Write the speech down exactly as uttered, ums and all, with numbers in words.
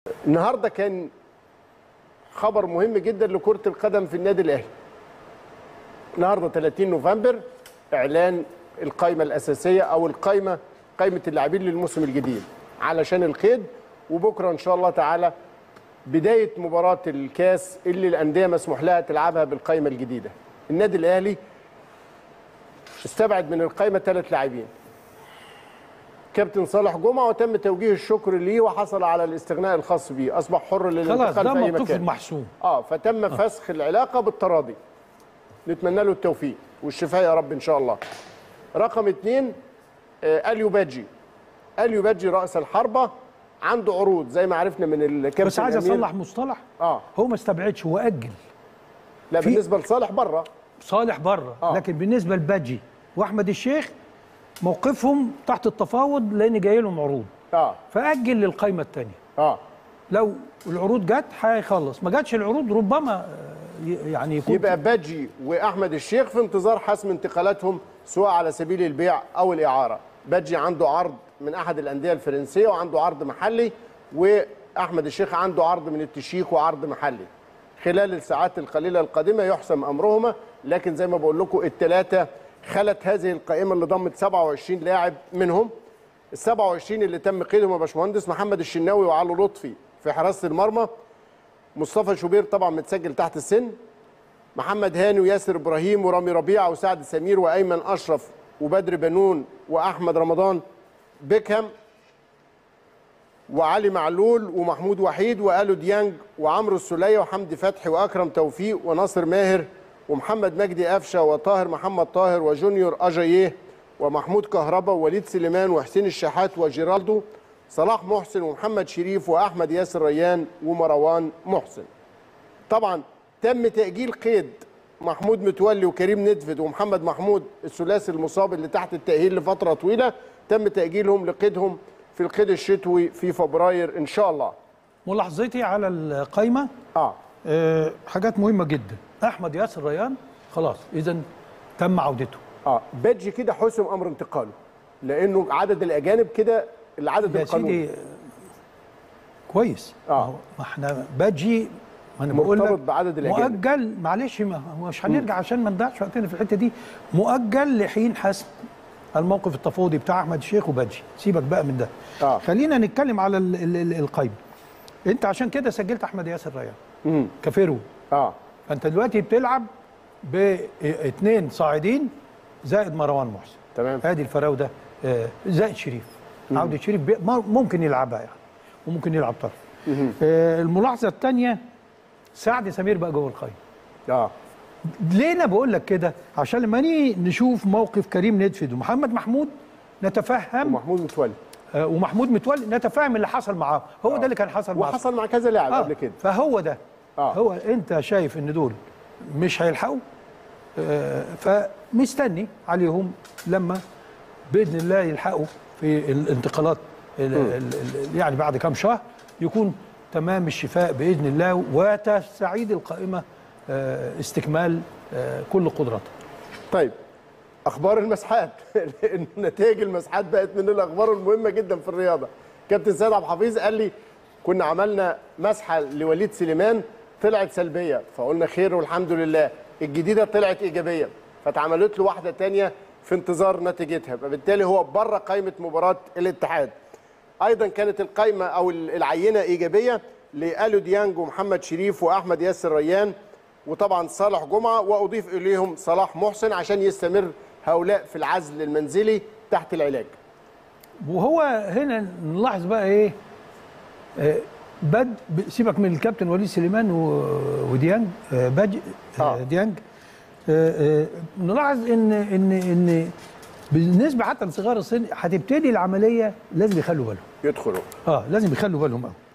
النهارده كان خبر مهم جدا لكرة القدم في النادي الأهلي. النهارده ثلاثين نوفمبر إعلان القائمة الأساسية أو القائمة قائمة اللاعبين للموسم الجديد علشان القيد، وبكرة إن شاء الله تعالى بداية مباراة الكاس اللي الأندية مسموح لها تلعبها بالقائمة الجديدة. النادي الأهلي استبعد من القائمة ثلاث لاعبين، كابتن صالح جمعة، وتم توجيه الشكر ليه وحصل على الاستغناء الخاص بيه، اصبح حر للانتقال في اي مكان. خلاص ده موقف محسوم. اه فتم آه. فسخ العلاقه بالتراضي. نتمنى له التوفيق والشفاء يا رب ان شاء الله. رقم اثنين آه اليو بادجي. اليو بادجي راس الحربه عنده عروض زي ما عرفنا من الكابتن. بس عايز اصلح مصطلح. اه هو ما استبعدش، هو اجل. لا بالنسبه لصالح بره. صالح بره آه. لكن بالنسبه لبادجي واحمد الشيخ موقفهم تحت التفاوض لان جاي لهم عروض. اه فاجل للقائمه الثانيه. اه لو العروض جت هيخلص، ما جاتش العروض ربما يعني يكون يبقى بادجي واحمد الشيخ في انتظار حسم انتقالاتهم سواء على سبيل البيع او الاعاره. بادجي عنده عرض من احد الانديه الفرنسيه وعنده عرض محلي، واحمد الشيخ عنده عرض من التشيك وعرض محلي. خلال الساعات القليله القادمه يحسم امرهما، لكن زي ما بقول لكم الثلاثه خلت هذه القائمه اللي ضمت سبعة وعشرين لاعب. منهم ال سبعة وعشرين اللي تم قيدهم يا باشمهندس: محمد الشناوي وعلي لطفي في حراسه المرمى، مصطفى شوبير طبعا متسجل تحت السن، محمد هاني وياسر ابراهيم ورامي ربيعه وسعد سمير وايمن اشرف وبدر بنون واحمد رمضان بيكهام وعلي معلول ومحمود وحيد والو ديانج وعمرو السوليه وحمدي فتحي واكرم توفيق وناصر ماهر ومحمد مجدي قفشه وطاهر محمد طاهر وجونيور اجاييه ومحمود كهربا ووليد سليمان وحسين الشحات وجيرالدو، صلاح محسن ومحمد شريف واحمد ياسر ريان ومروان محسن. طبعا تم تاجيل قيد محمود متولي وكريم ندفد ومحمد محمود الثلاثي المصاب اللي تحت التاهيل لفتره طويله، تم تاجيلهم لقيدهم في القيد الشتوي في فبراير ان شاء الله. ملاحظتي على القائمه اه, آه حاجات مهمه جدا. احمد ياسر ريان خلاص اذا تم عودته. اه بادجي كده حسم امر انتقاله لانه عدد الاجانب كده العدد القانوني. يا سيدي كويس. اه ما احنا بادجي ما انا بقول لك بعدد الاجانب مؤجل. معلش مش هنرجع عشان ما نضيعش وقتنا في الحته دي. مؤجل لحين حسم الموقف التفاوضي بتاع احمد الشيخ وبادجي. سيبك بقى من ده. آه. خلينا نتكلم على ال ال ال القايمه. انت عشان كده سجلت احمد ياسر ريان كفيرو. اه فانت دلوقتي بتلعب باثنين صاعدين زائد مروان محسن. تمام. ادي الفراوده زائد شريف. مم. عوده شريف ممكن يلعبها يعني وممكن يلعب طرف. آه الملاحظه الثانيه سعد سمير بقى جوه القايمه. اه ليه انا بقول لك كده؟ عشان لما نيجي نشوف موقف كريم ندفد ومحمد محمود نتفهم، ومحمود متولي آه ومحمود متولي نتفهم اللي حصل معاه. هو آه. ده اللي كان حصل معاه وحصل مع كذا لاعب آه. قبل كده. فهو ده آه. هو انت شايف ان دول مش هيلحقوا، آه فمستني عليهم لما باذن الله يلحقوا في الانتقالات يعني بعد كام شهر يكون تمام الشفاء باذن الله وتستعيد القائمه آه استكمال آه كل قدراتها. طيب اخبار المسحات لان نتائج المسحات بقت من الاخبار المهمه جدا في الرياضه. كابتن سيد عبد الحفيظ قال لي كنا عملنا مسحه لوليد سليمان طلعت سلبيه، فقلنا خير والحمد لله. الجديده طلعت ايجابيه، فاتعملت له واحده ثانيه في انتظار نتيجتها، فبالتالي هو بره قائمه مباراه الاتحاد. ايضا كانت القائمه او العينه ايجابيه لالو ديانج ومحمد شريف واحمد ياسر ريان وطبعا صالح جمعه، واضيف اليهم صلاح محسن عشان يستمر هؤلاء في العزل المنزلي تحت العلاج. وهو هنا نلاحظ بقى ايه؟ آه بد سيبك من الكابتن وليد سليمان وديانج آه بج آه ديانج آه آه نلاحظ ان ان ان بالنسبه حتى لصغار السن هتبتدي العمليه لازم يخلوا بالهم. يدخلوا اه لازم يخلوا بالهم قوي.